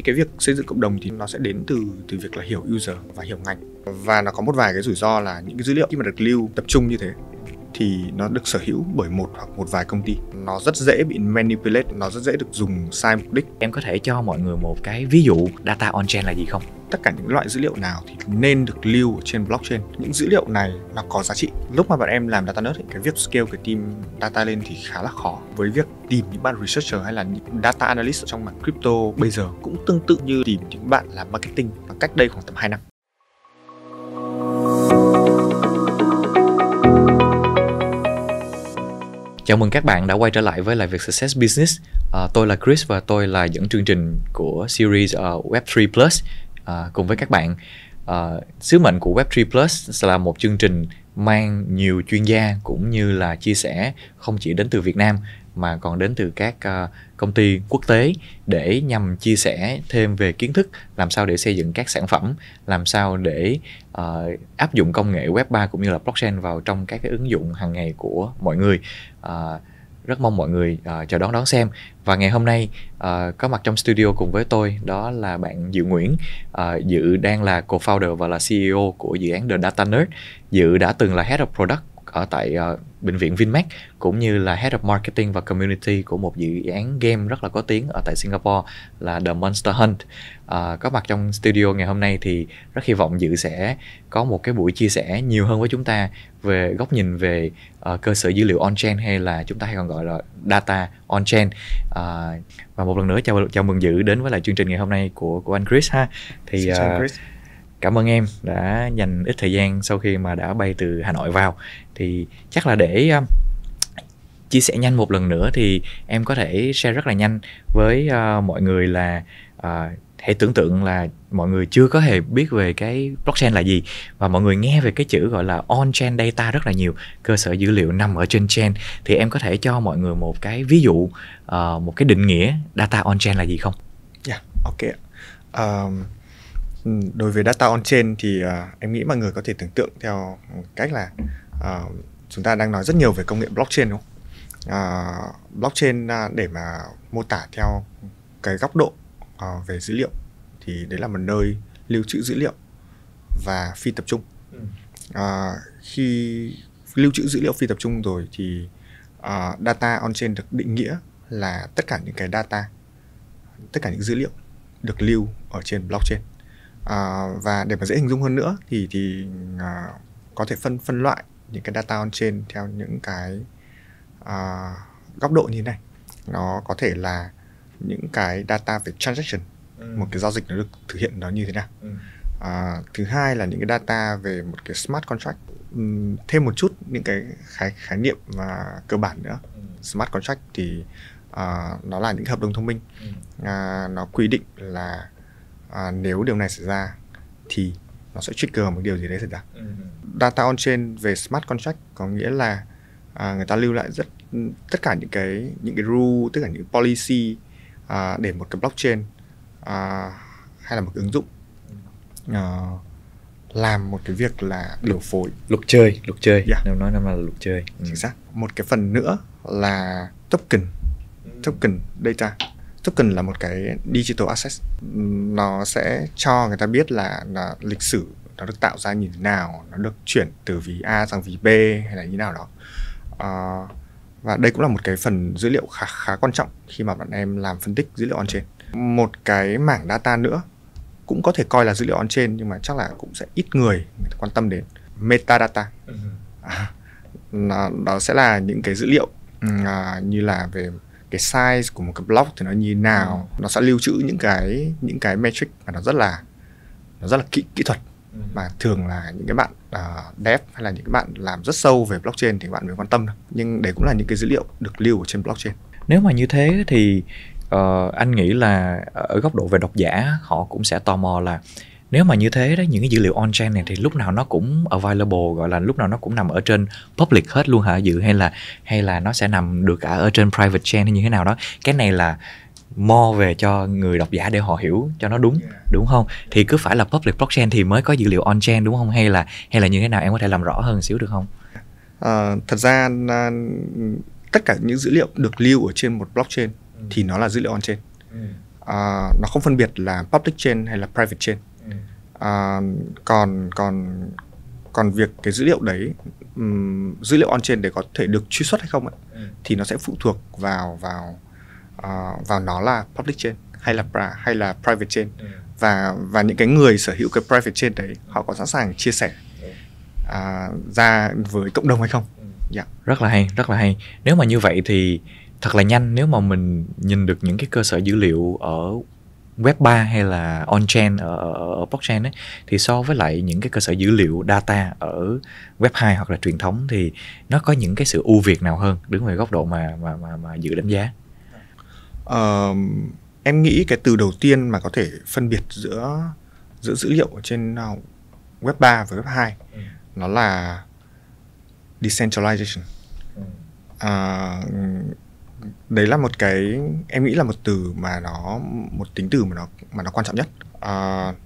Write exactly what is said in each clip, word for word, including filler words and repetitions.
Cái việc xây dựng cộng đồng thì nó sẽ đến từ từ việc là hiểu user và hiểu ngành. Và nó có một vài cái rủi ro là những cái dữ liệu khi mà được lưu tập trung như thế thì nó được sở hữu bởi một hoặc một vài công ty. Nó rất dễ bị manipulate, nó rất dễ được dùng sai mục đích. Em có thể cho mọi người một cái ví dụ data on-chain là gì không? Tất cả những loại dữ liệu nào thì nên được lưu ở trên blockchain. Những dữ liệu này nó có giá trị. Lúc mà bạn em làm data nerd, cái việc scale cái team data lên thì khá là khó. Với việc tìm những bạn researcher hay là những data analyst trong mảng crypto bây giờ cũng tương tự như tìm những bạn làm marketing cách đây khoảng tầm hai năm. Chào mừng các bạn đã quay trở lại với lại Việc Success Business. À, tôi là Chris và tôi là dẫn chương trình của series uh, Web ba Plus uh, cùng với các bạn. Uh, sứ mệnh của Web ba Plus là một chương trình mang nhiều chuyên gia cũng như là chia sẻ không chỉ đến từ Việt Nam mà còn đến từ các uh, công ty quốc tế để nhằm chia sẻ thêm về kiến thức làm sao để xây dựng các sản phẩm, làm sao để uh, áp dụng công nghệ Web ba cũng như là blockchain vào trong các cái ứng dụng hàng ngày của mọi người. Uh, rất mong mọi người uh, chờ đón đón xem. Và ngày hôm nay uh, có mặt trong studio cùng với tôi đó là bạn Dự Nguyễn. uh, Dự đang là co-founder và là xê e ô của dự án The Data Nerd. Dự đã từng là Head of Product ở tại uh, bệnh viện Vinmec cũng như là Head of Marketing và Community của một dự án game rất là có tiếng ở tại Singapore là The Monster Hunt. Uh, có mặt trong studio ngày hôm nay thì rất hy vọng Dự sẽ có một cái buổi chia sẻ nhiều hơn với chúng ta về góc nhìn về uh, cơ sở dữ liệu on-chain hay là chúng ta hay còn gọi là data on-chain. Uh, và một lần nữa chào chào mừng Dự đến với lại chương trình ngày hôm nay của của anh Chris ha. Thì uh, Chris. Cảm ơn em đã dành ít thời gian sau khi mà đã bay từ Hà Nội vào. Thì chắc là để uh, chia sẻ nhanh một lần nữa thì em có thể share rất là nhanh với uh, mọi người là uh, hãy tưởng tượng là mọi người chưa có hề biết về cái blockchain là gì và mọi người nghe về cái chữ gọi là on-chain data rất là nhiều, cơ sở dữ liệu nằm ở trên chain. Thì em có thể cho mọi người một cái ví dụ, uh, một cái định nghĩa data on-chain là gì không? Yeah, ok. Um... Đối với data on-chain thì uh, em nghĩ mọi người có thể tưởng tượng theo cách là uh, chúng ta đang nói rất nhiều về công nghệ blockchain đúng không? Uh, blockchain uh, để mà mô tả theo cái góc độ uh, về dữ liệu thì đấy là một nơi lưu trữ dữ liệu và phi tập trung. Uh, khi lưu trữ dữ liệu phi tập trung rồi thì uh, data on-chain được định nghĩa là tất cả những cái data, tất cả những dữ liệu được lưu ở trên blockchain. Uh, và để mà dễ hình dung hơn nữa thì thì uh, có thể phân phân loại những cái data on chain theo những cái uh, góc độ như thế này. Nó có thể là những cái data về transaction, ừ. một cái giao dịch nó được thực hiện nó như thế nào. ừ. Uh, thứ hai là những cái data về một cái smart contract. Um, thêm một chút những cái khái khái niệm và cơ bản nữa. ừ. Smart contract thì uh, nó là những hợp đồng thông minh. ừ. uh, nó quy định là À, nếu điều này xảy ra thì nó sẽ trigger một điều gì đấy xảy ra. ừ. Data on-chain về smart contract có nghĩa là à, người ta lưu lại rất tất cả những cái những cái rule, tất cả những policy à, để một cái blockchain à, hay là một cái ứng dụng à, làm một cái việc là điều phối luật chơi, luật chơi. Yeah. Nếu nói năm là luật chơi. ừ. Chính xác. Một cái phần nữa là token, token data. Token là một cái digital asset. Nó sẽ cho người ta biết là, là lịch sử nó được tạo ra như thế nào, nó được chuyển từ ví A sang ví B hay là như thế nào đó. Uh, và đây cũng là một cái phần dữ liệu khá, khá quan trọng khi mà bạn em làm phân tích dữ liệu on-chain. Một cái mảng data nữa cũng có thể coi là dữ liệu on-chain nhưng mà chắc là cũng sẽ ít người, người ta quan tâm đến. Metadata. Uh-huh. nó, đó sẽ là những cái dữ liệu uh, như là về cái size của một cái block thì nó như thế nào, ừ. nó sẽ lưu trữ những cái những cái metric mà nó rất là nó rất là kỹ kỹ thuật, ừ. mà thường là những cái bạn uh, dev hay là những cái bạn làm rất sâu về blockchain thì các bạn mới quan tâm. Nhưng đấy cũng là những cái dữ liệu được lưu ở trên blockchain. Nếu mà như thế thì uh, anh nghĩ là ở góc độ về độc giả họ cũng sẽ tò mò là nếu mà như thế đó, những cái dữ liệu on-chain này thì lúc nào nó cũng available, gọi là lúc nào nó cũng nằm ở trên public hết luôn hả Dự, hay là hay là nó sẽ nằm được cả ở trên private chain hay như thế nào đó? Cái này là more về cho người độc giả để họ hiểu cho nó đúng, đúng không? Thì cứ phải là public blockchain thì mới có dữ liệu on-chain đúng không? Hay là hay là như thế nào, em có thể làm rõ hơn xíu được không? À, thật ra tất cả những dữ liệu được lưu ở trên một blockchain ừ. thì nó là dữ liệu on-chain. ừ. uh, nó không phân biệt là public chain hay là private chain. Ừ. Uh, còn còn còn việc cái dữ liệu đấy, um, dữ liệu on chain đấy có thể được truy xuất hay không ấy, ừ. thì nó sẽ phụ thuộc vào vào uh, vào nó là public chain hay là hay là private chain. Ừ. và và những cái người sở hữu cái private chain đấy họ có sẵn sàng chia sẻ uh, ra với cộng đồng hay không. Ừ. Yeah. Rất là hay, rất là hay. Nếu mà như vậy thì thật là nhanh, nếu mà mình nhìn được những cái cơ sở dữ liệu ở web ba hay là on-chain ở, ở, ở blockchain ấy, thì so với lại những cái cơ sở dữ liệu data ở web hai hoặc là truyền thống thì nó có những cái sự ưu việt nào hơn đứng về góc độ mà mà mà, mà dự đánh giá? Uh, em nghĩ cái từ đầu tiên mà có thể phân biệt giữa giữa dữ liệu ở trên uh, web ba và web hai ừ. nó là decentralization. Ừ. Uh, đấy là một cái, em nghĩ là một từ mà nó, một tính từ mà nó mà nó quan trọng nhất. Uh,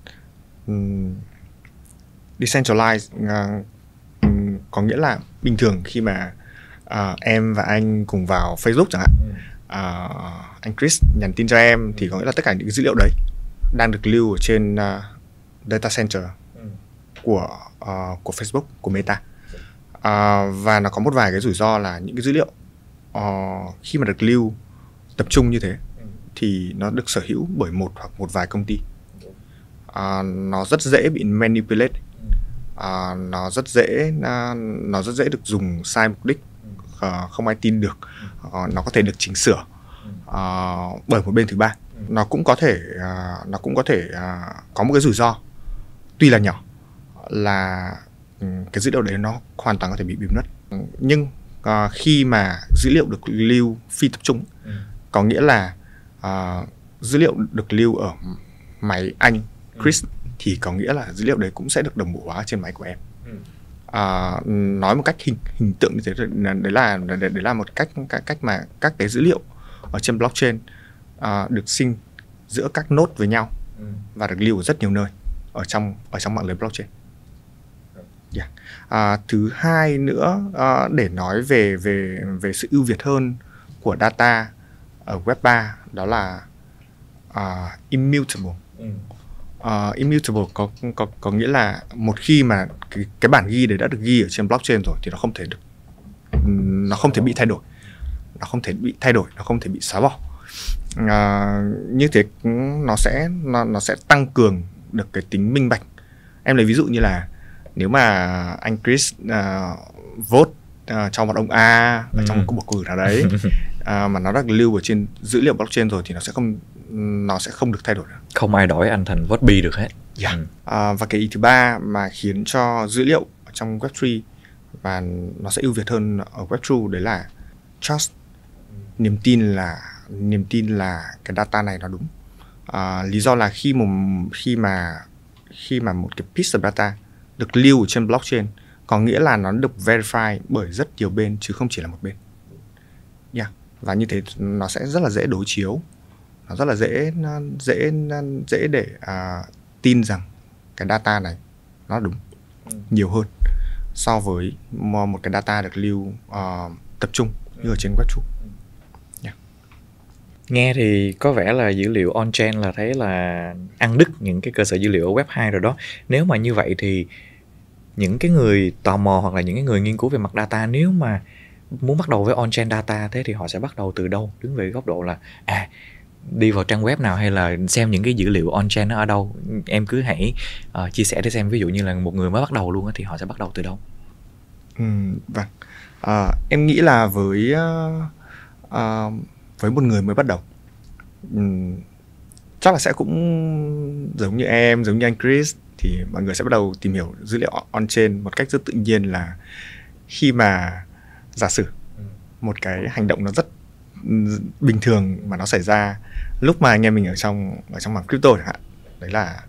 decentralized uh, có nghĩa là bình thường khi mà uh, em và anh cùng vào Facebook chẳng hạn, uh, anh Chris nhắn tin cho em thì có nghĩa là tất cả những dữ liệu đấy đang được lưu ở trên uh, data center của uh, của Facebook, của Meta. Uh, và nó có một vài cái rủi ro là những cái dữ liệu uh, khi mà được lưu tập trung như thế thì nó được sở hữu bởi một hoặc một vài công ty. Uh, nó rất dễ bị manipulate, uh, nó rất dễ uh, nó rất dễ được dùng sai mục đích, uh, không ai tin được. Uh, nó có thể được chỉnh sửa uh, bởi một bên thứ ba. Nó cũng có thể uh, nó cũng có thể uh, có một cái rủi ro tuy là nhỏ là um, cái dữ liệu đấy nó hoàn toàn có thể bị bịp nứt. Nhưng uh, khi mà dữ liệu được lưu phi tập trung, ừ. có nghĩa là uh, dữ liệu được lưu ở máy anh Chris, ừ. thì có nghĩa là dữ liệu đấy cũng sẽ được đồng bộ hóa trên máy của em. Ừ. Uh, nói một cách hình hình tượng như thế, đấy là đấy là một cách cách cách mà các cái dữ liệu ở trên blockchain uh, được sinh giữa các node với nhau, ừ. và được lưu ở rất nhiều nơi ở trong ở trong mạng lưới blockchain. Yeah. À, thứ hai nữa, à, để nói về về về sự ưu việt hơn của data ở web ba, đó là uh, immutable. Ừ. Uh, immutable có có có nghĩa là một khi mà cái, cái bản ghi đấy đã được ghi ở trên blockchain rồi thì nó không thể được nó không thể bị thay đổi, nó không thể bị thay đổi, nó không thể bị xóa bỏ. Uh, như thế nó sẽ nó nó sẽ tăng cường được cái tính minh bạch. Em lấy ví dụ như là nếu mà anh Chris uh, vote uh, cho một ông A ở trong một cuộc bầu cử nào đấy uh, mà nó đã lưu ở trên dữ liệu blockchain rồi thì nó sẽ không nó sẽ không được thay đổi được. Không ai đổi anh thành vote B được hết. Yeah. Ừ. Uh, và cái ý thứ ba mà khiến cho dữ liệu ở trong web ba và nó sẽ ưu việt hơn ở web hai đấy là trust, niềm tin là niềm tin là cái data này nó đúng. Uh, lý do là khi mà khi mà khi mà một cái piece of data được lưu trên blockchain có nghĩa là nó được verify bởi rất nhiều bên chứ không chỉ là một bên. Yeah. Và như thế nó sẽ rất là dễ đối chiếu, nó rất là dễ dễ dễ để uh, tin rằng cái data này nó đúng ừ. nhiều hơn so với một cái data được lưu uh, tập trung như ở trên web hai. Yeah. Nghe thì có vẻ là dữ liệu on-chain là thấy là ăn đứt những cái cơ sở dữ liệu ở web hai rồi đó. Nếu mà như vậy thì những cái người tò mò hoặc là những cái người nghiên cứu về mặt data, nếu mà muốn bắt đầu với on-chain data, thế thì họ sẽ bắt đầu từ đâu? Đứng về góc độ là à đi vào trang web nào hay là xem những cái dữ liệu on-chain nó ở đâu? Em cứ hãy uh, chia sẻ để xem, ví dụ như là một người mới bắt đầu luôn á, thì họ sẽ bắt đầu từ đâu? Ừ, vâng. Uh, em nghĩ là với uh, uh, với một người mới bắt đầu, um, chắc là sẽ cũng giống như em, giống như anh Chris, thì mọi người sẽ bắt đầu tìm hiểu dữ liệu on-chain một cách rất tự nhiên là khi mà giả sử một cái hành động nó rất bình thường mà nó xảy ra lúc mà anh em mình ở trong ở trong mảng crypto chẳng hạn, đấy là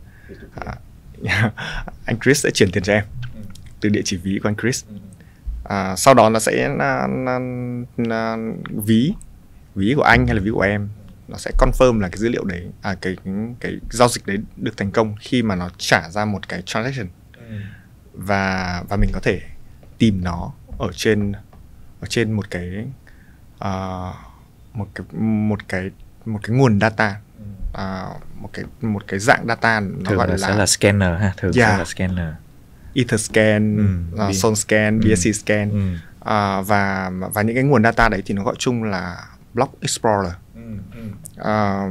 à, anh Chris sẽ chuyển tiền cho em từ địa chỉ ví của anh Chris. À, sau đó nó sẽ na, na, na, ví ví của anh hay là ví của em nó sẽ confirm là cái dữ liệu đấy, à, cái, cái cái giao dịch đấy được thành công khi mà nó trả ra một cái transaction. Ừ. và và mình có thể tìm nó ở trên ở trên một cái uh, một cái một cái một cái nguồn data À, một cái một cái dạng data nó thường gọi là, là sẽ là scanner ha, thường Yeah. sẽ là scanner. Etherscan, Ừ, uh, bi- Solscan, ừ. bê ét xê Scan. Ừ. À, và và những cái nguồn data đấy thì nó gọi chung là Block Explorer. À,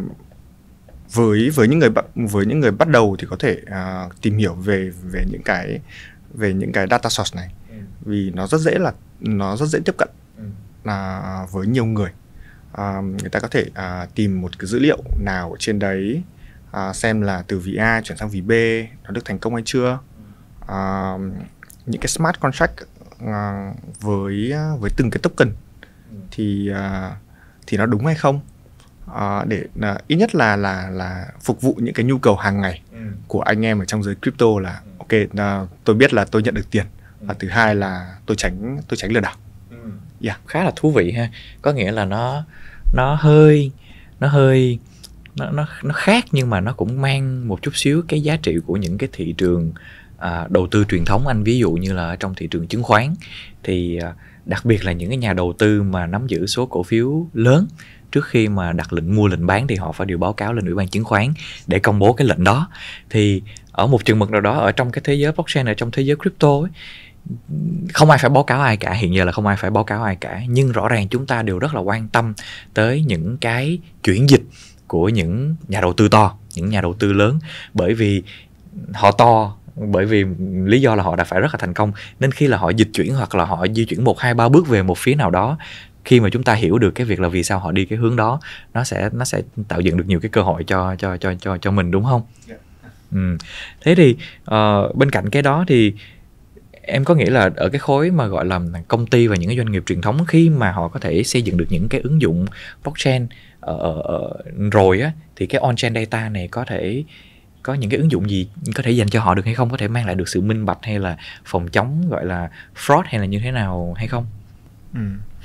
với với những người bắt- với những người bắt đầu thì có thể uh, tìm hiểu về về những cái về những cái data source này, vì nó rất dễ là nó rất dễ tiếp cận là với nhiều người. À, người ta có thể à, tìm một cái dữ liệu nào ở trên đấy, à, xem là từ ví A chuyển sang ví B nó được thành công hay chưa. À, những cái smart contract à, với với từng cái token thì à, thì nó đúng hay không, à, để à, ít nhất là là là phục vụ những cái nhu cầu hàng ngày của anh em ở trong giới crypto, là ok, à, tôi biết là tôi nhận được tiền, và thứ hai là tôi tránh tôi tránh lừa đảo. Yeah. Khá là thú vị ha, có nghĩa là nó nó hơi nó hơi nó nó nó khác, nhưng mà nó cũng mang một chút xíu cái giá trị của những cái thị trường à, đầu tư truyền thống. Anh ví dụ như là ở trong thị trường chứng khoán thì à, đặc biệt là những cái nhà đầu tư mà nắm giữ số cổ phiếu lớn, trước khi mà đặt lệnh mua lệnh bán thì họ phải đều báo cáo lên ủy ban chứng khoán để công bố cái lệnh đó. Thì ở một chừng mực nào đó ở trong cái thế giới blockchain, ở trong thế giới crypto ấy, không ai phải báo cáo ai cả, hiện giờ là không ai phải báo cáo ai cả, nhưng rõ ràng chúng ta đều rất là quan tâm tới những cái chuyển dịch của những nhà đầu tư to, những nhà đầu tư lớn, bởi vì họ to, bởi vì lý do là họ đã phải rất là thành công, nên khi là họ dịch chuyển hoặc là họ di chuyển một hai ba bước về một phía nào đó, khi mà chúng ta hiểu được cái việc là vì sao họ đi cái hướng đó, nó sẽ nó sẽ tạo dựng được nhiều cái cơ hội cho cho cho cho cho mình, đúng không? Yeah. Ừ. Thế thì uh, bên cạnh cái đó thì em có nghĩ là ở cái khối mà gọi là công ty và những cái doanh nghiệp truyền thống, khi mà họ có thể xây dựng được những cái ứng dụng blockchain ở, ở, ở rồi á, thì cái on-chain data này có thể có những cái ứng dụng gì có thể dành cho họ được hay không? Có thể mang lại được sự minh bạch hay là phòng chống gọi là fraud hay là như thế nào hay không? Ừ.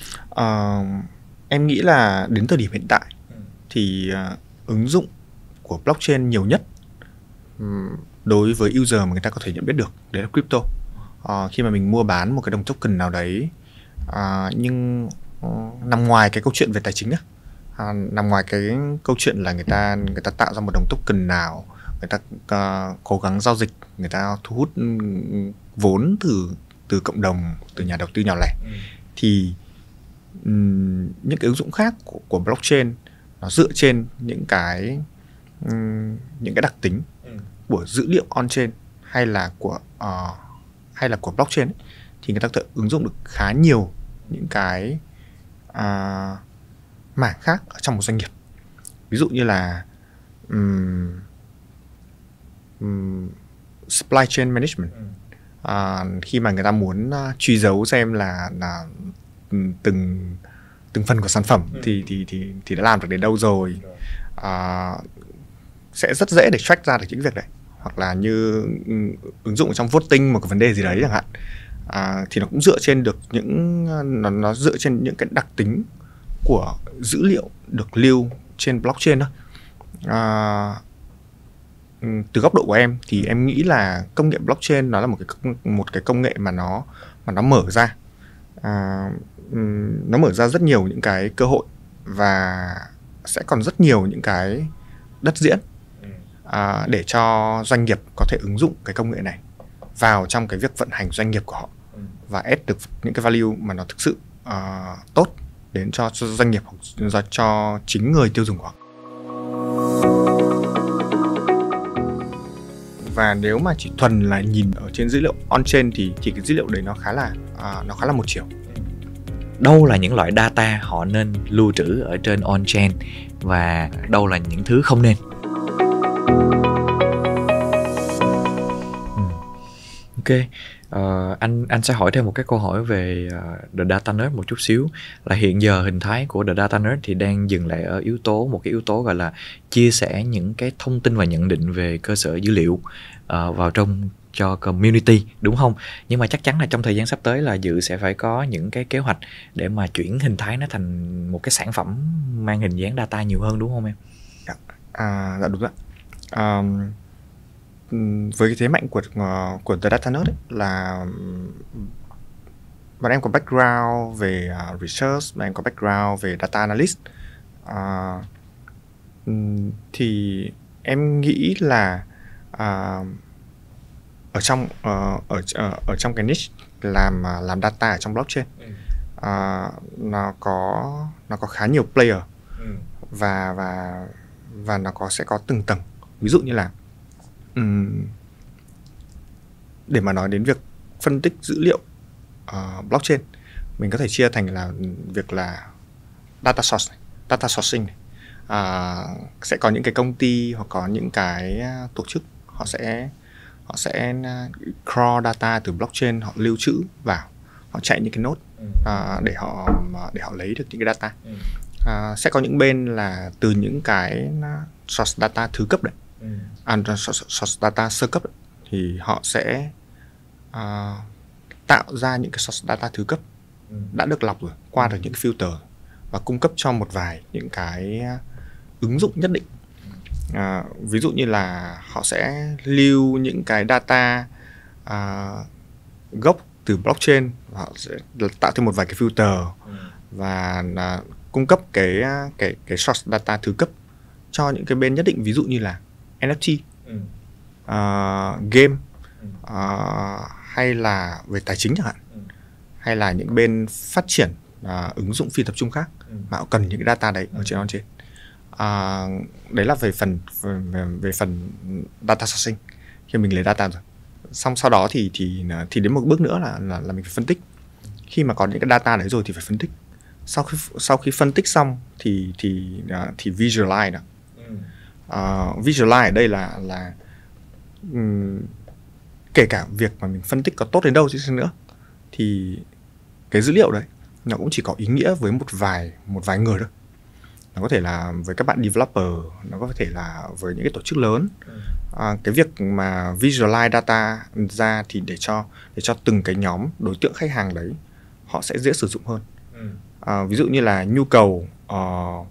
Uh, em nghĩ là đến thời điểm hiện tại thì uh, ứng dụng của blockchain nhiều nhất um, đối với user mà người ta có thể nhận biết được đấy là crypto. Uh, khi mà mình mua bán một cái đồng token nào đấy, uh, nhưng uh, nằm ngoài cái câu chuyện về tài chính á, uh, nằm ngoài cái câu chuyện là người ta người ta tạo ra một đồng token nào, người ta uh, cố gắng giao dịch, người ta thu hút um, vốn từ từ cộng đồng, từ nhà đầu tư nhỏ lẻ, ừ. thì um, những cái ứng dụng khác của, của blockchain nó dựa trên những cái um, những cái đặc tính ừ. của dữ liệu on-chain hay là của uh, hay là của blockchain ấy, thì người ta có thể ứng dụng được khá nhiều những cái uh, mảng khác ở trong một doanh nghiệp. Ví dụ như là um, um, supply chain management. Uh, khi mà người ta muốn uh, truy dấu xem là, là um, từng từng phần của sản phẩm ừ. thì thì thì thì đã làm được đến đâu rồi, uh, sẽ rất dễ để track ra được những việc đấy. Hoặc là như um, ứng dụng trong voting một cái vấn đề gì đấy chẳng hạn, uh, thì nó cũng dựa trên được những nó, nó dựa trên những cái đặc tính của dữ liệu được lưu trên blockchain đó. Uh, từ góc độ của em thì em nghĩ là công nghệ blockchain nó là một cái một cái công nghệ mà nó mà nó mở ra à, nó mở ra rất nhiều những cái cơ hội, và sẽ còn rất nhiều những cái đất diễn à, để cho doanh nghiệp có thể ứng dụng cái công nghệ này vào trong cái việc vận hành doanh nghiệp của họ và add được những cái value mà nó thực sự uh, tốt đến cho, cho doanh nghiệp hoặc cho chính người tiêu dùng của họ. Và nếu mà chỉ thuần là nhìn ở trên dữ liệu on-chain thì thì cái dữ liệu đấy nó khá là uh, nó khá là một chiều. Đâu là những loại data họ nên lưu trữ ở trên on-chain và đâu là những thứ không nên? Ok, uh, anh anh sẽ hỏi thêm một cái câu hỏi về uh, The Data Nerd một chút xíu, là hiện giờ hình thái của The Data Nerd thì đang dừng lại ở yếu tố một cái yếu tố gọi là chia sẻ những cái thông tin và nhận định về cơ sở dữ liệu uh, vào trong cho community, đúng không? Nhưng mà chắc chắn là trong thời gian sắp tới là Dự sẽ phải có những cái kế hoạch để mà chuyển hình thái nó thành một cái sản phẩm mang hình dáng data nhiều hơn, đúng không em? Dạ, à, dạ đúng ạ. Um... với cái thế mạnh của uh, của The Data Nerd ấy, là bọn em có background về uh, research, bọn em có background về data analyst, uh, Ừm, thì em nghĩ là à, ở trong ờ, ở ở ở trong cái niche làm à, làm data ở trong blockchain, Ừ. à, nó có nó có khá nhiều player, Ừ. và và và nó có sẽ có từng tầng. Ví dụ như là ừm, để mà nói đến việc phân tích dữ liệu uh, blockchain, mình có thể chia thành là việc là data source này, data sourcing này. À, sẽ có những cái công ty hoặc có những cái tổ chức họ sẽ họ sẽ crawl data từ blockchain, họ lưu trữ vào, họ chạy những cái node à, để họ để họ lấy được những cái data. À, sẽ có những bên là từ những cái source data thứ cấp đấy, à, source data sơ cấp đấy, thì họ sẽ à, tạo ra những cái source data thứ cấp đã được lọc rồi, qua được những cái filter và cung cấp cho một vài những cái ứng dụng nhất định. À, ví dụ như là họ sẽ lưu những cái data à, gốc từ blockchain, họ sẽ tạo thêm một vài cái filter và à, cung cấp cái cái cái source data thứ cấp cho những cái bên nhất định, ví dụ như là en ép tê, Ừ. à, game, à, hay là về tài chính chẳng hạn, Ừ. hay là những bên phát triển à, ứng dụng phi tập trung khác Ừ. mà họ cần những cái data đấy Ừ. ở trên on-chain. À, đấy là về phần về, về phần data sourcing, khi mình lấy data rồi. Xong sau đó thì thì thì đến một bước nữa là là, là mình phải phân tích. Khi mà có những cái data đấy rồi thì phải phân tích. Sau khi sau khi phân tích xong thì thì thì visualize đó. Ừ. Uh, visualize ở đây là là um, kể cả việc mà mình phân tích có tốt đến đâu chứ nữa, thì cái dữ liệu đấy nó cũng chỉ có ý nghĩa với một vài một vài người thôi. Nó có thể là với các bạn developer, nó có thể là với những cái tổ chức lớn. À, cái việc mà visualize data ra thì để cho để cho từng cái nhóm đối tượng khách hàng đấy họ sẽ dễ sử dụng hơn. À, ví dụ như là nhu cầu uh,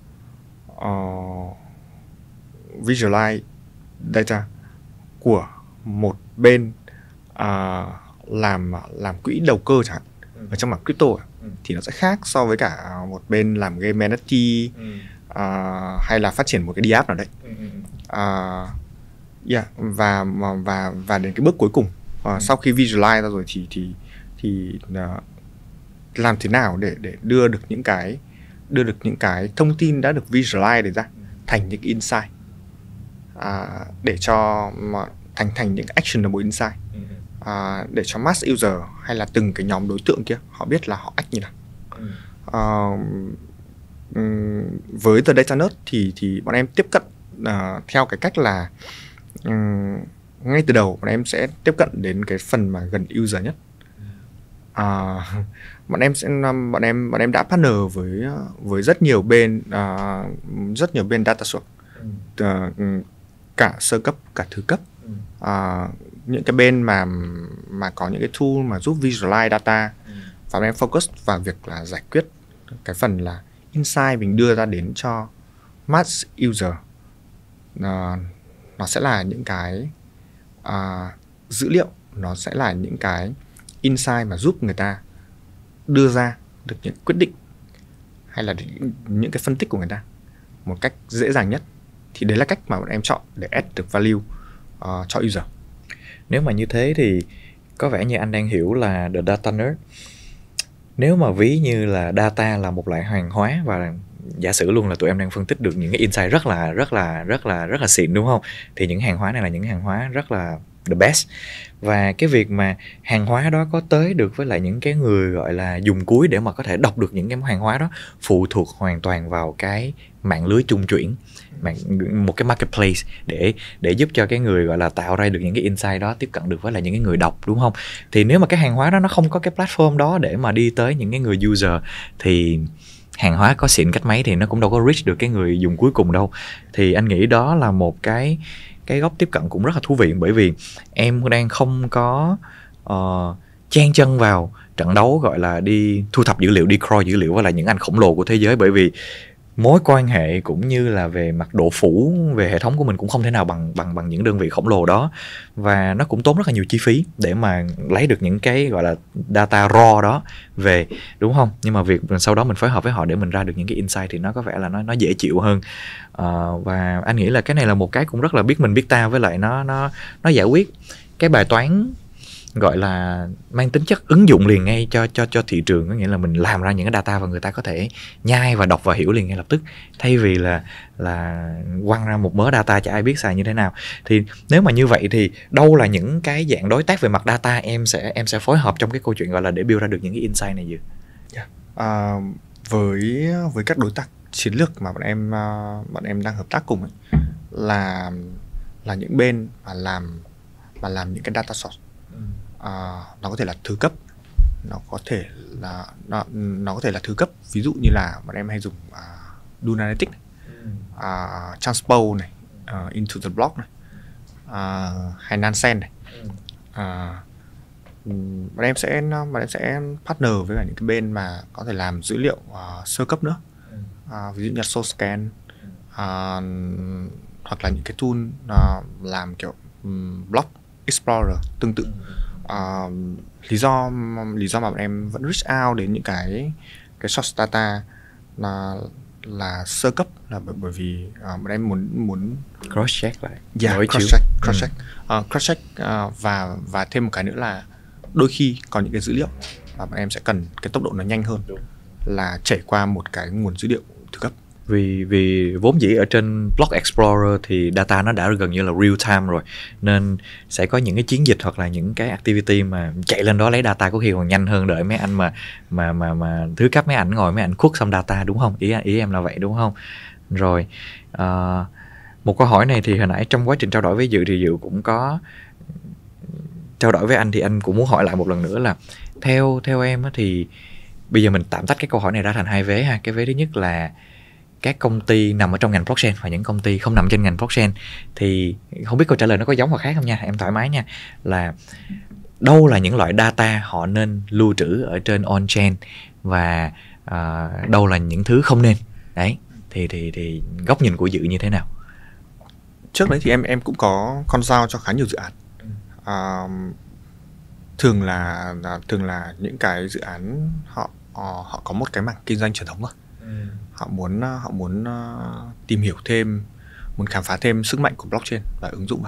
uh, visualize data của một bên uh, làm làm quỹ đầu cơ chẳng hạn, ừ. ở trong mảng crypto ừ. thì nó sẽ khác so với cả một bên làm game en ép tê, ừ. uh, hay là phát triển một cái đê app nào đấy. ừ. uh, yeah. và và và đến cái bước cuối cùng, uh, ừ. sau khi visualize ra rồi thì thì thì uh, làm thế nào để để đưa được những cái đưa được những cái thông tin đã được visualize để ra thành những insight, uh, để cho mà thành thành những actionable insight, ừ. uh, để cho mass user hay là từng cái nhóm đối tượng kia họ biết là họ act như nào. ừ. uh, um, với The Data Nerd thì thì bọn em tiếp cận uh, theo cái cách là um, ngay từ đầu bọn em sẽ tiếp cận đến cái phần mà gần user nhất. Uh, bọn em sẽ bọn em bọn em đã partner với với rất nhiều bên, uh, rất nhiều bên data source, uh, cả sơ cấp cả thứ cấp. Uh, những cái bên mà mà có những cái tool mà giúp visualize data, và bọn em focus vào việc là giải quyết cái phần là insight mình đưa ra đến cho mass user. Uh, nó sẽ là những cái uh, dữ liệu, nó sẽ là những cái insight mà giúp người ta đưa ra được những quyết định hay là những cái phân tích của người ta một cách dễ dàng nhất. Thì đấy là cách mà bọn em chọn để add được value uh, cho user. Nếu mà như thế thì có vẻ như anh đang hiểu là The Data Nerd, nếu mà ví như là data là một loại hàng hóa, và giả sử luôn là tụi em đang phân tích được những cái insight rất là rất là rất là rất là xịn, đúng không? Thì những hàng hóa này là những hàng hóa rất là the best. Và cái việc mà hàng hóa đó có tới được với lại những cái người gọi là dùng cuối để mà có thể đọc được những cái hàng hóa đó phụ thuộc hoàn toàn vào cái mạng lưới trung chuyển, mạng, một cái marketplace để để giúp cho cái người gọi là tạo ra được những cái insight đó tiếp cận được với lại những cái người đọc, đúng không? Thì nếu mà cái hàng hóa đó nó không có cái platform đó để mà đi tới những cái người user, thì hàng hóa có xịn cách mấy thì nó cũng đâu có reach được cái người dùng cuối cùng đâu. Thì anh nghĩ đó là một cái cái góc tiếp cận cũng rất là thú vị, bởi vì em đang không có uh, chen chân vào trận đấu gọi là đi thu thập dữ liệu, đi crawl dữ liệu với lại những anh khổng lồ của thế giới. Bởi vì mối quan hệ cũng như là về mặt độ phủ về hệ thống của mình cũng không thể nào bằng bằng bằng những đơn vị khổng lồ đó, và nó cũng tốn rất là nhiều chi phí để mà lấy được những cái gọi là data raw đó về, đúng không? Nhưng mà việc sau đó mình phối hợp với họ để mình ra được những cái insight thì nó có vẻ là nó nó dễ chịu hơn. Uh, và anh nghĩ là cái này là một cái cũng rất là biết mình biết ta, với lại nó nó nó giải quyết cái bài toán gọi là mang tính chất ứng dụng liền ngay cho cho cho thị trường, có nghĩa là mình làm ra những cái data và người ta có thể nhai và đọc và hiểu liền ngay lập tức, thay vì là là quăng ra một mớ data cho ai biết xài như thế nào. Thì nếu mà như vậy thì đâu là những cái dạng đối tác về mặt data em sẽ em sẽ phối hợp trong cái câu chuyện gọi là để build ra được những cái insight này gì? Yeah. Uh, với với các đối tác chiến lược mà bọn em uh, bọn em đang hợp tác cùng ấy, là là những bên mà làm mà làm những cái data source. Uh, nó có thể là thứ cấp, nó có thể là nó, nó có thể là thứ cấp, ví dụ như là bọn em hay dùng uh, Dune Analytics này, uh, Transpo này, uh, Into the Block này, uh, hay Nansen này. Uh, bọn em sẽ bọn em sẽ partner với cả những cái bên mà có thể làm dữ liệu uh, sơ cấp nữa, uh, ví dụ như là SourceScan, uh, hoặc là những cái tool uh, làm kiểu um, Block Explorer tương tự. Uh, lý do lý do mà bọn em vẫn reach out đến những cái cái source data là là sơ cấp là bởi, bởi vì uh, bọn em muốn muốn cross check lại, yeah, cross check, cross check, ừ. uh, cross check uh, và và thêm một cái nữa là đôi khi có những cái dữ liệu mà bọn em sẽ cần cái tốc độ nó nhanh hơn. Đúng. Là chảy qua một cái nguồn dữ liệu thứ cấp. Vì vì vốn dĩ ở trên Block Explorer thì data nó đã gần như là real time rồi, nên sẽ có những cái chiến dịch hoặc là những cái activity mà chạy lên đó lấy data có khi còn nhanh hơn đợi mấy anh mà mà mà mà thứ cấp mấy ảnh ngồi mấy ảnh khuất xong data, đúng không? Ý ý em là vậy đúng không? Rồi uh, một câu hỏi này thì hồi nãy trong quá trình trao đổi với Dự thì Dự cũng có trao đổi với anh, thì anh cũng muốn hỏi lại một lần nữa là theo theo em thì bây giờ mình tạm tách cái câu hỏi này ra thành hai vế ha. Cái vế thứ nhất là các công ty nằm ở trong ngành blockchain và những công ty không nằm trên ngành blockchain, thì không biết câu trả lời nó có giống hoặc khác không nha, em thoải mái nha. Là đâu là những loại data họ nên lưu trữ ở trên on-chain và uh, đâu là những thứ không nên. Đấy, thì thì thì góc nhìn của Dự như thế nào? Trước đấy thì em em cũng có con dao cho khá nhiều dự án. Uh, thường là, là thường là những cái dự án họ uh, họ có một cái mảng kinh doanh truyền thống rồi. Ừ. Họ muốn họ muốn uh, tìm hiểu thêm, muốn khám phá thêm sức mạnh của blockchain và ứng dụng vào.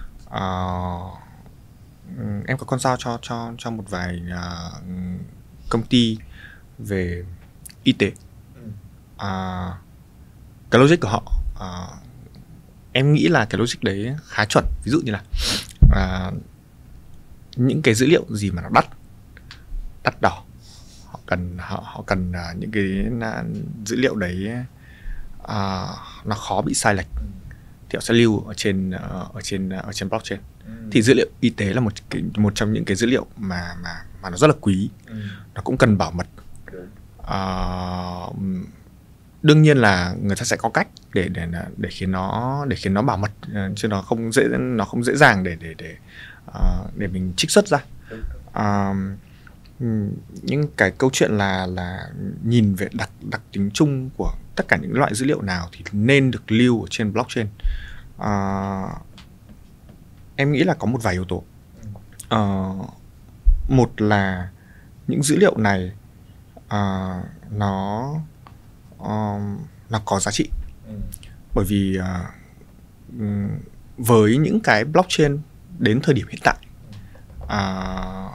Uh, em có con dao cho cho cho một vài uh, công ty về y tế. Ừ. Uh, cái logic của họ, uh, em nghĩ là cái logic đấy khá chuẩn. Ví dụ như là uh, những cái dữ liệu gì mà nó đắt đắt đỏ, họ cần họ họ cần uh, những cái uh, dữ liệu đấy uh, nó khó bị sai lệch thì họ sẽ lưu ở trên uh, ở trên uh, ở trên blockchain. Ừ. Thì dữ liệu y tế là một cái, một trong những cái dữ liệu mà mà mà nó rất là quý. Ừ. Nó cũng cần bảo mật. Uh, đương nhiên là người ta sẽ có cách để để để khiến nó để khiến nó bảo mật, uh, chứ nó không dễ nó không dễ dàng để để để uh, để mình trích xuất ra. Uh, nhưng cái câu chuyện là là nhìn về đặc đặc tính chung của tất cả những loại dữ liệu nào thì nên được lưu ở trên blockchain. Uh, em nghĩ là có một vài yếu tố. Uh, một là những dữ liệu này uh, nó uh, nó có giá trị. Bởi vì uh, với những cái blockchain đến thời điểm hiện tại uh,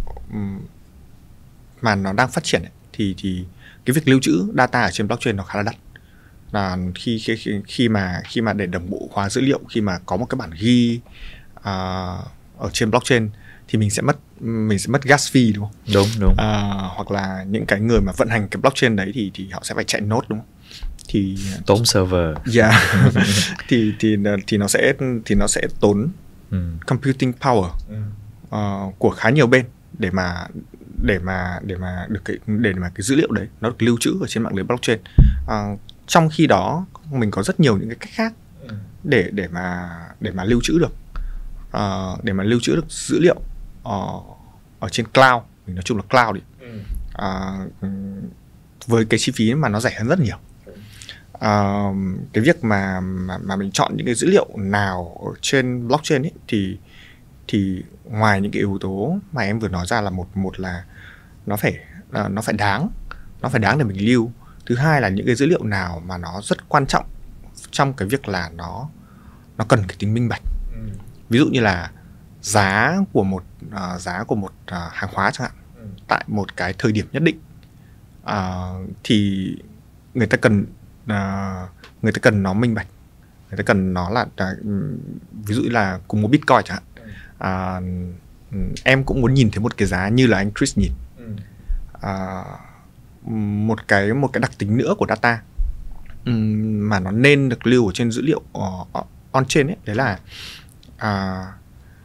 mà nó đang phát triển ấy, thì thì cái việc lưu trữ data ở trên blockchain nó khá là đắt. Là khi khi khi mà khi mà để đồng bộ hóa dữ liệu, khi mà có một cái bản ghi uh, ở trên blockchain thì mình sẽ mất mình sẽ mất gas fee, đúng không? Đúng đúng. Uh, hoặc là những cái người mà vận hành cái blockchain đấy thì thì họ sẽ phải chạy node, đúng không? Thì tốn server. Yeah. thì thì thì nó sẽ thì nó sẽ tốn ừ. computing power uh, của khá nhiều bên để mà để mà để mà được cái để mà cái dữ liệu đấy nó được lưu trữ ở trên mạng lưới blockchain. Uh, trong khi đó mình có rất nhiều những cái cách khác để để mà để mà lưu trữ được uh, để mà lưu trữ được dữ liệu uh, ở trên cloud, mình nói chung là cloud đi, uh, với cái chi phí mà nó rẻ hơn rất nhiều. uh, cái việc mà, mà mà mình chọn những cái dữ liệu nào ở trên blockchain ấy, thì thì ngoài những cái yếu tố mà em vừa nói ra là một một là nó phải uh, nó phải đáng nó phải đáng để mình lưu. Thứ hai là những cái dữ liệu nào mà nó rất quan trọng trong cái việc là nó nó cần cái tính minh bạch. Ừ. Ví dụ như là giá của một uh, giá của một uh, hàng hóa chẳng hạn, ừ. tại một cái thời điểm nhất định, uh, thì người ta cần uh, người ta cần nó minh bạch, người ta cần nó là uh, ví dụ như là cùng một Bitcoin chẳng hạn, uh, em cũng muốn nhìn thấy một cái giá như là anh Chris nhìn. Ừ. Uh, một cái một cái đặc tính nữa của data um, mà nó nên được lưu ở trên dữ liệu uh, on chain ấy, đấy là uh,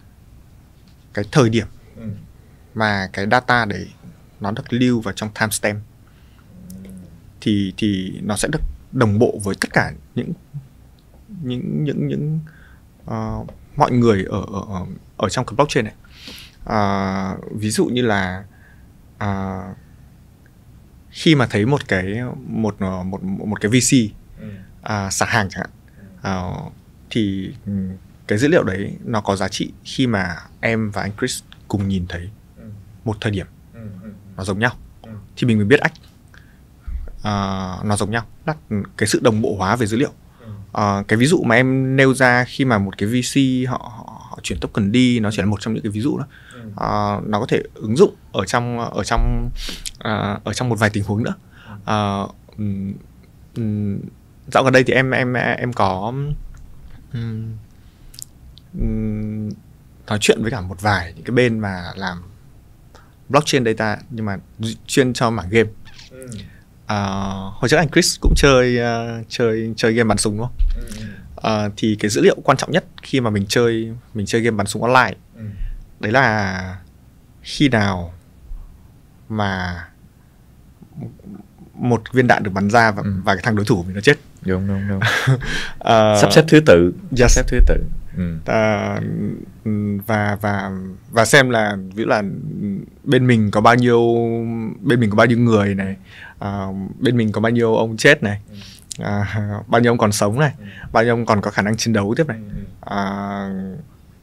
cái thời điểm ừ. mà cái data đấy nó được lưu vào trong timestamp, ừ. thì thì nó sẽ được đồng bộ với tất cả những những những những uh, mọi người ở ở ở trong cái blockchain này. Uh, ví dụ như là uh, khi mà thấy một cái một một một cái vê xê ừ. uh, xả hàng chẳng hạn, uh, thì cái dữ liệu đấy nó có giá trị khi mà em và anh Chris cùng nhìn thấy ừ. một thời điểm ừ. Ừ. nó giống nhau, ừ. thì mình mới biết ách uh, nó giống nhau, là cái sự đồng bộ hóa về dữ liệu. ừ. uh, cái ví dụ mà em nêu ra khi mà một cái vê xê họ, họ, họ chuyển token đi, nó chỉ là một trong những cái ví dụ đó. ừ. uh, nó có thể ứng dụng ở trong ở trong uh, ở trong một vài tình huống nữa. uh, um, um, dạo gần đây thì em em em có um, um, nói chuyện với cả một vài những cái bên mà làm blockchain data nhưng mà chuyên cho mảng game. ừ. uh, hồi trước anh Chris cũng chơi uh, chơi chơi game bắn súng đúng không? ừ. uh, thì cái dữ liệu quan trọng nhất khi mà mình chơi mình chơi game bắn súng online, ừ. đấy là khi nào mà một viên đạn được bắn ra và, ừ. và cái thằng đối thủ của mình nó chết. Đúng đúng đúng. uh, sắp xếp thứ tự. Yes. Sắp xếp thứ tự. Ừ. Uh, và và và xem là ví dụ là bên mình có bao nhiêu bên mình có bao nhiêu người này, uh, bên mình có bao nhiêu ông chết này, uh, bao nhiêu ông còn sống này, ừ. bao nhiêu ông còn có khả năng chiến đấu tiếp này, uh,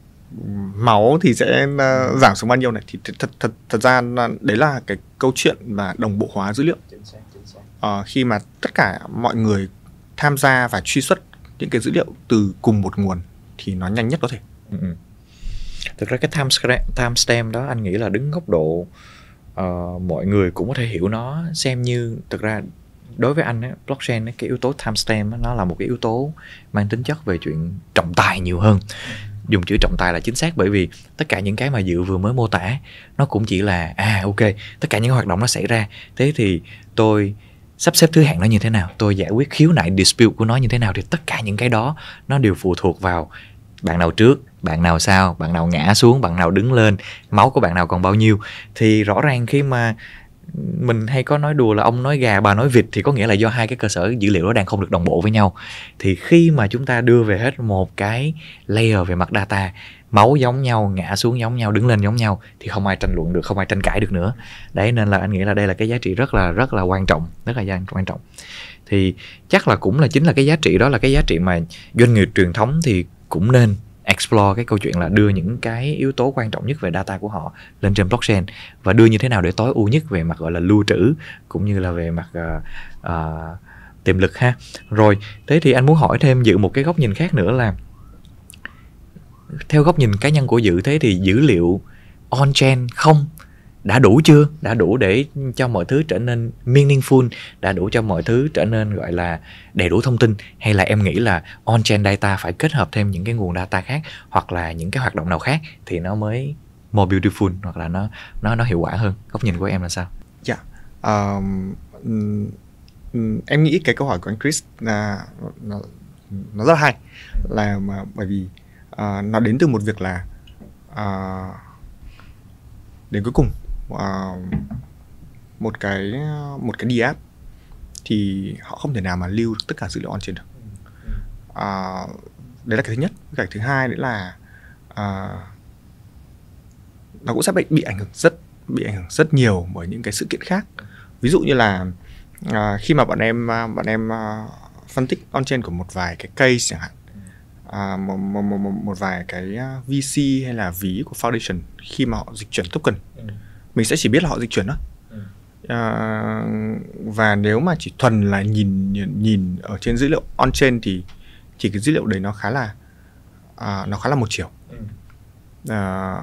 máu thì sẽ uh, giảm xuống bao nhiêu này, thì thật thật thật ra đấy là cái câu chuyện mà đồng bộ hóa dữ liệu. Uh, khi mà tất cả mọi người tham gia và truy xuất những cái dữ liệu từ cùng một nguồn thì nó nhanh nhất có thể. Ừ. Thực ra cái timestamp đó anh nghĩ là đứng góc độ uh, mọi người cũng có thể hiểu nó xem như, thực ra đối với anh ấy, blockchain ấy, cái yếu tố timestamp ấy, nó là một cái yếu tố mang tính chất về chuyện trọng tài nhiều hơn. Dùng chữ trọng tài là chính xác, bởi vì tất cả những cái mà Dự vừa mới mô tả nó cũng chỉ là à ok, tất cả những hoạt động nó xảy ra, thế thì tôi sắp xếp thứ hạng nó như thế nào, tôi giải quyết khiếu nại dispute của nó như thế nào, thì tất cả những cái đó nó đều phụ thuộc vào bạn nào trước, bạn nào sau, bạn nào ngã xuống, bạn nào đứng lên, máu của bạn nào còn bao nhiêu. Thì rõ ràng khi mà mình hay có nói đùa là ông nói gà bà nói vịt, thì có nghĩa là do hai cái cơ sở dữ liệu đó đang không được đồng bộ với nhau. Thì khi mà chúng ta đưa về hết một cái layer về mặt data, máu giống nhau, ngã xuống giống nhau, đứng lên giống nhau, thì không ai tranh luận được, không ai tranh cãi được nữa. Đấy, nên là anh nghĩ là đây là cái giá trị rất là rất là quan trọng, rất là quan trọng. Thì chắc là cũng là chính là cái giá trị đó, là cái giá trị mà doanh nghiệp truyền thống thì cũng nên explore cái câu chuyện là đưa những cái yếu tố quan trọng nhất về data của họ lên trên blockchain, và đưa như thế nào để tối ưu nhất về mặt gọi là lưu trữ cũng như là về mặt uh, uh, tiềm lực ha. Rồi, thế thì anh muốn hỏi thêm Dự một cái góc nhìn khác nữa là theo góc nhìn cá nhân của Dự, thế thì dữ liệu on-chain không đã đủ chưa? Đã đủ để cho mọi thứ trở nên meaningful, đã đủ cho mọi thứ trở nên gọi là đầy đủ thông tin, hay là em nghĩ là on-chain data phải kết hợp thêm những cái nguồn data khác hoặc là những cái hoạt động nào khác thì nó mới more beautiful, hoặc là nó nó nó hiệu quả hơn? Góc nhìn của em là sao? Dạ, yeah. um, um, em nghĩ cái câu hỏi của anh Chris là nó, nó rất là hay, là mà bởi vì uh, nó đến từ một việc là uh, đến cuối cùng Uh, một cái một cái đê app thì họ không thể nào mà lưu tất cả dữ liệu on-chain được. Uh, đấy là cái thứ nhất. Cái thứ hai nữa là uh, nó cũng sẽ bị, bị ảnh hưởng rất bị ảnh hưởng rất nhiều bởi những cái sự kiện khác. Ví dụ như là uh, khi mà bọn em bọn em uh, phân tích on-chain của một vài cái case chẳng hạn, à, một, một, một, một, một vài cái vê xê hay là ví của foundation khi mà họ dịch chuyển token, ừ. mình sẽ chỉ biết là họ dịch chuyển đó. ừ. à, và nếu mà chỉ thuần là nhìn nhìn ở trên dữ liệu on-chain thì thì cái dữ liệu đấy nó khá là à, nó khá là một chiều. ừ. à,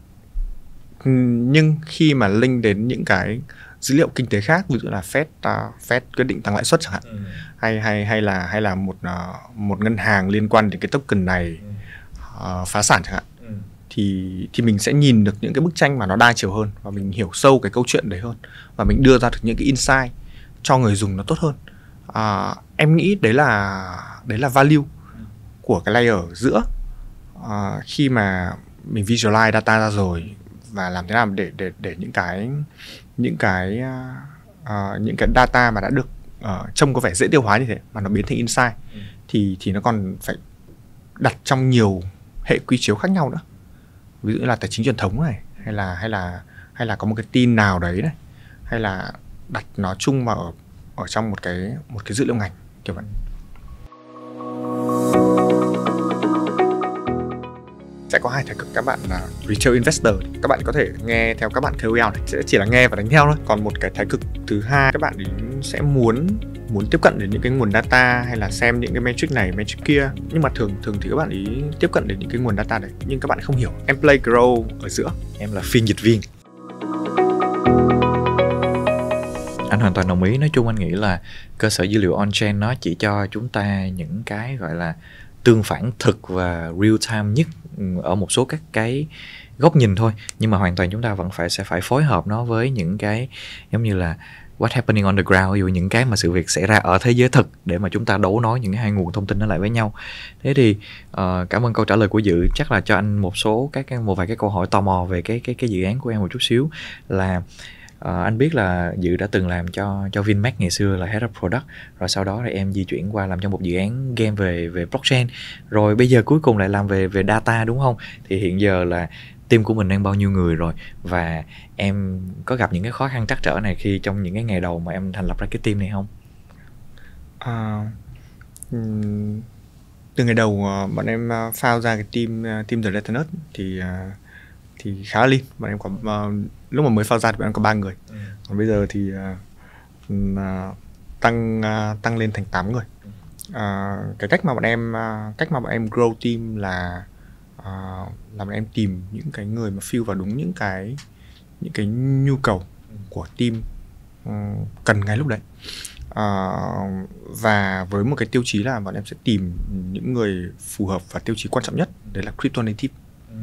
nhưng khi mà link đến những cái dữ liệu kinh tế khác, ví dụ là Fed uh, Fed quyết định tăng lãi suất chẳng hạn, ừ. hay hay hay là hay là một uh, một ngân hàng liên quan đến cái token này ừ. uh, phá sản chẳng hạn, ừ. thì thì mình sẽ nhìn được những cái bức tranh mà nó đa chiều hơn và mình hiểu sâu cái câu chuyện đấy hơn và mình đưa ra được những cái insight cho người dùng nó tốt hơn. Uh, em nghĩ đấy là đấy là value ừ. của cái layer ở giữa, uh, khi mà mình visualize data ra rồi và làm thế nào để để để những cái những cái uh, những cái data mà đã được uh, trông có vẻ dễ tiêu hóa như thế mà nó biến thành insight, ừ. thì thì nó còn phải đặt trong nhiều hệ quy chiếu khác nhau nữa, ví dụ là tài chính truyền thống này, hay là hay là hay là có một cái tin nào đấy này, hay là đặt nó chung vào ở, ở trong một cái một cái dữ liệu ngành kiểu vậy. Sẽ có hai thái cực các bạn là retail investor, các bạn có thể nghe theo các bạn ca o lờ này, sẽ chỉ là nghe và đánh theo thôi. Còn một cái thái cực thứ hai, các bạn sẽ muốn muốn tiếp cận đến những cái nguồn data hay là xem những cái metric này metric kia, nhưng mà thường thường thì các bạn ý tiếp cận đến những cái nguồn data đấy nhưng các bạn không hiểu. Em play grow ở giữa, em là phiên dịch viên. Anh hoàn toàn đồng ý. Nói chung anh nghĩ là cơ sở dữ liệu on-chain nó chỉ cho chúng ta những cái gọi là tương phản thực và real time nhất ở một số các cái góc nhìn thôi, nhưng mà hoàn toàn chúng ta vẫn phải sẽ phải phối hợp nó với những cái giống như là what happening on the ground, ví dụ những cái mà sự việc xảy ra ở thế giới thực để mà chúng ta đấu nối những hai nguồn thông tin nó lại với nhau. Thế thì uh, cảm ơn câu trả lời của Dự. Chắc là cho anh một số các một vài cái câu hỏi tò mò về cái cái cái dự án của em một chút xíu là uh, anh biết là Dự đã từng làm cho cho Vinmec ngày xưa là Head of Product, rồi sau đó thì em di chuyển qua làm cho một dự án game về về blockchain, rồi bây giờ cuối cùng lại làm về về data, đúng không? Thì hiện giờ là team của mình đang bao nhiêu người rồi, và em có gặp những cái khó khăn trắc trở này khi trong những cái ngày đầu mà em thành lập ra cái team này không? À, từ ngày đầu bọn em found ra cái team team The Letternet thì thì khá là lean. Bọn em có lúc mà mới found ra thì bọn em có ba người, ừ. còn bây giờ thì uh, tăng uh, tăng lên thành tám người. Uh, cái cách mà bọn em uh, cách mà bọn em grow team là Uh, là bọn em tìm những cái người mà fill vào đúng những cái những cái nhu cầu của team um, cần ngay lúc đấy, uh, và với một cái tiêu chí là bọn em sẽ tìm những người phù hợp và tiêu chí quan trọng nhất, đấy là crypto native.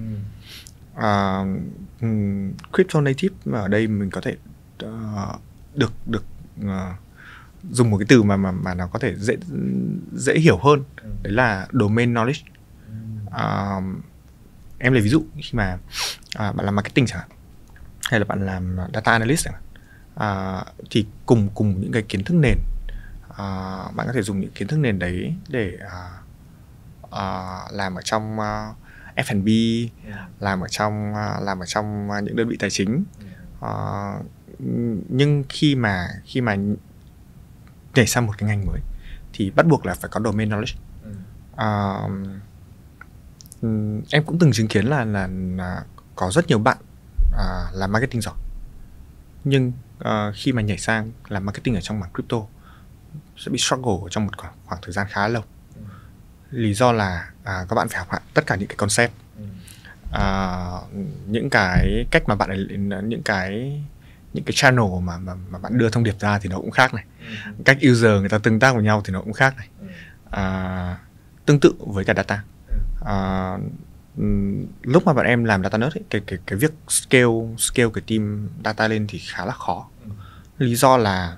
uh, um, crypto native ở đây mình có thể uh, được được uh, dùng một cái từ mà mà mà nó có thể dễ dễ hiểu hơn, đấy là domain knowledge. Uh, em lấy ví dụ khi mà uh, bạn làm marketing chẳng hạn, hay là bạn làm data analyst chẳng hạn, uh, thì cùng cùng những cái kiến thức nền, uh, bạn có thể dùng những kiến thức nền đấy để uh, uh, làm ở trong uh, ép and bê, yeah. làm ở trong uh, làm ở trong uh, những đơn vị tài chính, uh, nhưng khi mà khi mà nhảy sang một cái ngành mới thì bắt buộc là phải có domain knowledge. Uh, Um, em cũng từng chứng kiến là, là, là có rất nhiều bạn uh, làm marketing giỏi, nhưng uh, khi mà nhảy sang làm marketing ở trong mảng crypto sẽ bị struggle trong một khoảng, khoảng thời gian khá lâu. ừ. Lý do là uh, các bạn phải học tất cả những cái concept, ừ. uh, những cái cách mà bạn những cái những cái channel mà, mà, mà bạn đưa thông điệp ra thì nó cũng khác này, ừ. cách user người ta tương tác với nhau thì nó cũng khác này, ừ. uh, tương tự với cả data. Uh, lúc mà bọn em làm data nerd ấy, cái cái cái việc scale scale cái team data lên thì khá là khó. ừ. Lý do là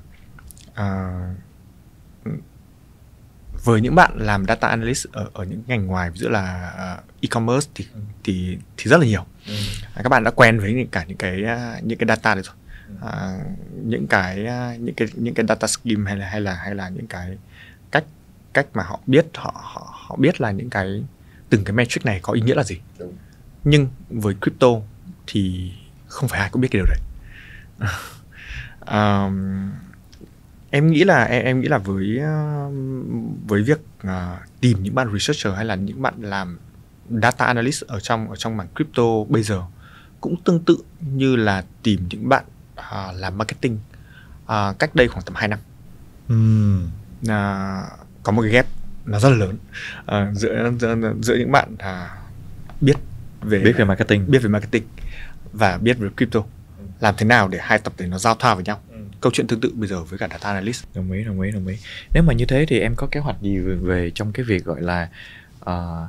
uh, với những bạn làm data analyst ở ở những ngành ngoài, ví dụ là uh, e-commerce thì ừ. thì thì rất là nhiều. ừ. Các bạn đã quen với cả những cái uh, những cái data đấy rồi. ừ. uh, những cái uh, những cái những cái data scheme hay là hay là hay là những cái cách cách mà họ biết họ họ họ biết là những cái từng cái metric này có ý nghĩa là gì. Đúng. Nhưng với crypto thì không phải ai cũng biết cái điều đấy. um, em nghĩ là em, em nghĩ là với uh, với việc uh, tìm những bạn researcher hay là những bạn làm data analyst ở trong ở trong mảng crypto bây giờ cũng tương tự như là tìm những bạn uh, làm marketing uh, cách đây khoảng tầm hai năm. Mm. Uh, có một cái gap nó rất là lớn uh, giữa, giữa giữa những bạn uh, biết về biết về marketing biết về marketing và biết về crypto. Làm thế nào để hai tập để nó giao thoa với nhau. Ừ. Câu chuyện tương tự bây giờ với cả data analyst. Đồng ý, đồng ý, đồng ý. Nếu mà như thế thì em có kế hoạch gì về, về trong cái việc gọi là uh,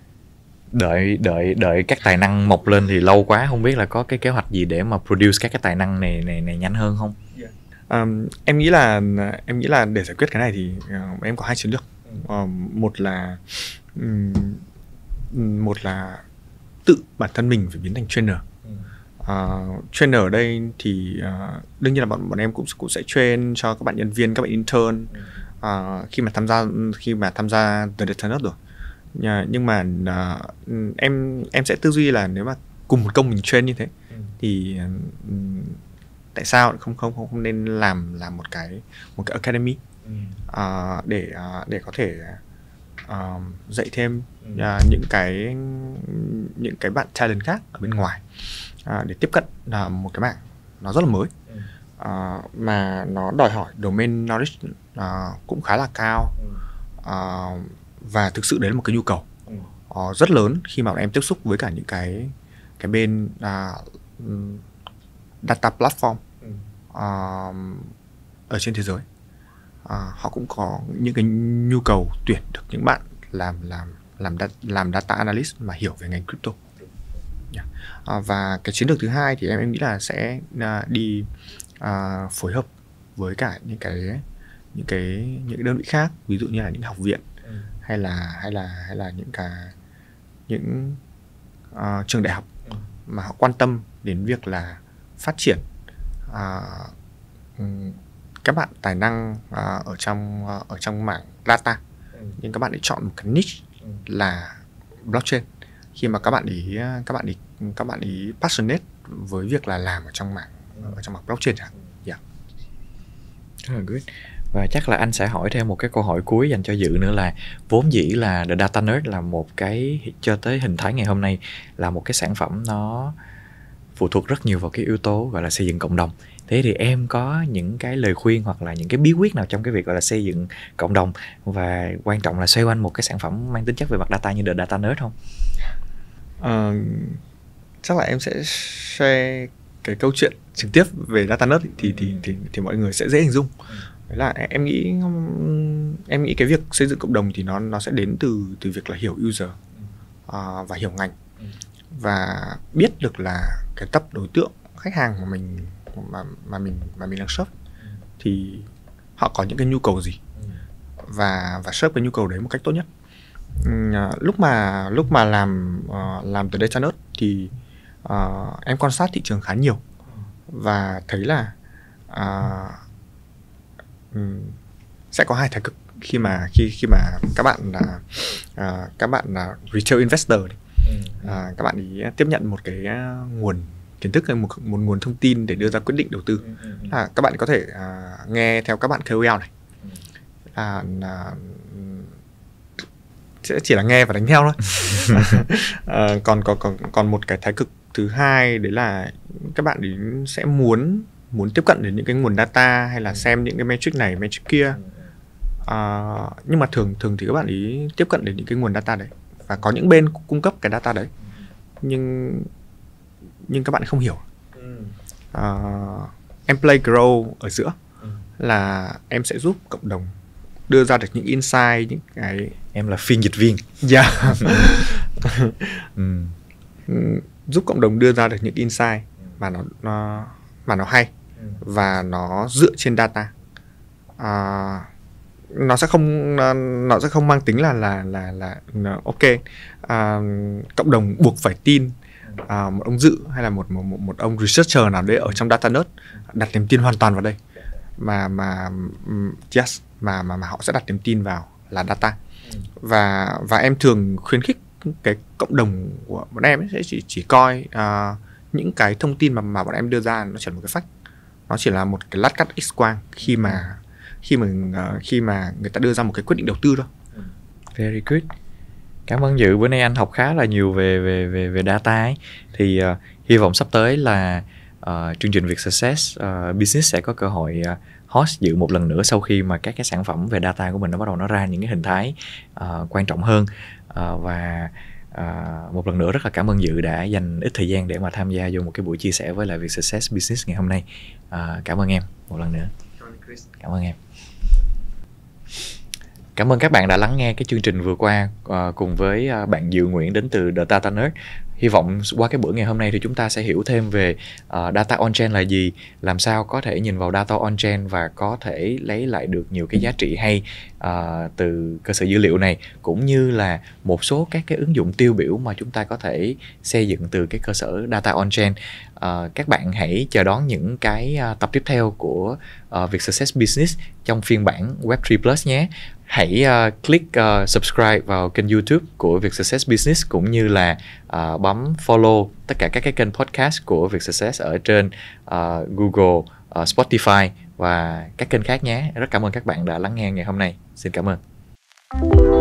đợi đợi đợi các tài năng mọc lên thì lâu quá, không biết là có cái kế hoạch gì để mà produce các cái tài năng này này này nhanh hơn không? Yeah. Um, em nghĩ là em nghĩ là để giải quyết cái này thì uh, em có hai chiến lược. Uh, một là um, một là tự bản thân mình phải biến thành trainer. Uh, trainer ở đây thì uh, đương nhiên là bọn bọn em cũng cũng sẽ train cho các bạn nhân viên, các bạn intern uh, khi mà tham gia khi mà tham gia The Data Nerd rồi. Uh, nhưng mà uh, em em sẽ tư duy là nếu mà cùng một công mình train như thế ừ. thì uh, tại sao không không không không nên làm làm một cái một cái academy ừ. uh, để uh, để có thể uh, dạy thêm uh, những cái những cái bạn talent khác ở bên ngoài. À, để tiếp cận là một cái mảng nó rất là mới ừ. à, mà nó đòi hỏi domain knowledge à, cũng khá là cao ừ. à, và thực sự đấy là một cái nhu cầu ừ. à, rất lớn khi mà em tiếp xúc với cả những cái cái bên à, data platform ừ. à, ở trên thế giới. À, họ cũng có những cái nhu cầu tuyển được những bạn làm làm làm làm data analyst mà hiểu về ngành crypto. À, và cái chiến lược thứ hai thì em em nghĩ là sẽ uh, đi uh, phối hợp với cả những cái những cái những cái đơn vị khác, ví dụ như là những học viện ừ. hay là hay là hay là những cái những uh, trường đại học ừ. mà họ quan tâm đến việc là phát triển uh, um, các bạn tài năng uh, ở trong uh, ở trong mảng data ừ. nhưng các bạn ấy chọn một cái niche ừ. là blockchain. Khi mà các bạn ý các bạn ý các bạn ý passionate với việc là làm ở trong mảng ở trong mảng blockchain chẳng. Yeah. Rất là good. Và chắc là anh sẽ hỏi thêm một cái câu hỏi cuối dành cho Dự nữa là vốn dĩ là The Data Nerd là một cái cho tới hình thái ngày hôm nay là một cái sản phẩm nó phụ thuộc rất nhiều vào cái yếu tố gọi là xây dựng cộng đồng. Thế thì em có những cái lời khuyên hoặc là những cái bí quyết nào trong cái việc gọi là xây dựng cộng đồng và quan trọng là xoay quanh một cái sản phẩm mang tính chất về mặt data như The Data Nerd không? Uh, chắc là em sẽ share cái câu chuyện trực tiếp về Data Nerd thì, thì thì thì mọi người sẽ dễ hình dung. Đấy là em nghĩ em nghĩ cái việc xây dựng cộng đồng thì nó nó sẽ đến từ từ việc là hiểu user uh, và hiểu ngành và biết được là cái tập đối tượng khách hàng mà mình mà mà mình mà mình đang serve thì họ có những cái nhu cầu gì và và serve cái nhu cầu đấy một cách tốt nhất. Uh, lúc mà lúc mà làm uh, làm từ Data Nerd thì uh, em quan sát thị trường khá nhiều và thấy là uh, um, sẽ có hai thái cực khi mà khi khi mà các bạn là uh, các bạn là retail investor uh, các bạn ý tiếp nhận một cái uh, nguồn kiến thức hay một một nguồn thông tin để đưa ra quyết định đầu tư. À, các bạn có thể uh, nghe theo các bạn K O L này. À, uh, sẽ chỉ là nghe và đánh theo thôi. à, còn còn còn còn một cái thái cực thứ hai đấy là các bạn ấy sẽ muốn muốn tiếp cận đến những cái nguồn data hay là xem những cái metric này metric kia. À, nhưng mà thường thường thì các bạn ấy tiếp cận đến những cái nguồn data đấy và có những bên cung cấp cái data đấy nhưng nhưng các bạn không hiểu. À, em play grow ở giữa là em sẽ giúp cộng đồng đưa ra được những insight, những cái em là phiên dịch viên. Yeah. ừ. Giúp cộng đồng đưa ra được những insight mà nó nó mà nó hay và nó dựa trên data. À, nó sẽ không nó sẽ không mang tính là là là là, là ok. À, cộng đồng buộc phải tin à, một ông Dự hay là một một một ông researcher nào đấy ở trong Data Nerd đặt niềm tin hoàn toàn vào đây mà mà yes mà mà mà họ sẽ đặt niềm tin vào là data. ừ. và và em thường khuyến khích cái cộng đồng của bọn em ấy sẽ chỉ chỉ coi uh, những cái thông tin mà mà bọn em đưa ra nó chỉ là một cái fact, nó chỉ là một cái lát cắt x quang khi mà khi mà uh, khi mà người ta đưa ra một cái quyết định đầu tư đâu. Very good. Cảm ơn Dự. Bữa nay anh học khá là nhiều về về về về data ấy. Thì uh, hy vọng sắp tới là uh, chương trình Vietsuccess uh, Business sẽ có cơ hội uh, host Dự một lần nữa sau khi mà các cái sản phẩm về data của mình nó bắt đầu nó ra những cái hình thái uh, quan trọng hơn. Uh, và uh, một lần nữa rất là cảm ơn Dự đã dành ít thời gian để mà tham gia vô một cái buổi chia sẻ với lại Vietsuccess Business ngày hôm nay. Uh, cảm ơn em một lần nữa. Cảm ơn em. Cảm ơn các bạn đã lắng nghe cái chương trình vừa qua uh, cùng với uh, bạn Dự Nguyễn đến từ The Data Nerd. Hy vọng qua cái buổi ngày hôm nay thì chúng ta sẽ hiểu thêm về uh, data on-chain là gì, làm sao có thể nhìn vào data on-chain và có thể lấy lại được nhiều cái giá trị hay uh, từ cơ sở dữ liệu này, cũng như là một số các cái ứng dụng tiêu biểu mà chúng ta có thể xây dựng từ cái cơ sở data on-chain. Uh, các bạn hãy chờ đón những cái uh, tập tiếp theo của uh, Vietsuccess Business trong phiên bản Web ba Plus nhé. Hãy uh, click uh, subscribe vào kênh YouTube của Vietsuccess Business, cũng như là uh, bấm follow tất cả các cái kênh podcast của Vietsuccess ở trên uh, Google, uh, Spotify và các kênh khác nhé. Rất cảm ơn các bạn đã lắng nghe ngày hôm nay. Xin cảm ơn.